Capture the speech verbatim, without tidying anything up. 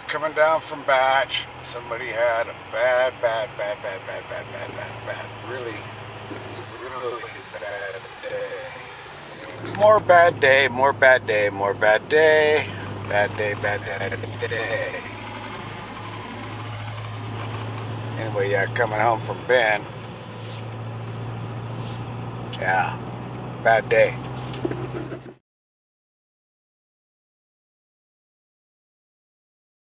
coming down from Batch. Somebody had a bad, bad, bad, bad, bad, bad, bad, bad, bad, really, really bad day. More bad day, more bad day, more bad day. Bad day, bad day, bad day. Anyway, yeah, coming home from Ben. Yeah, bad day.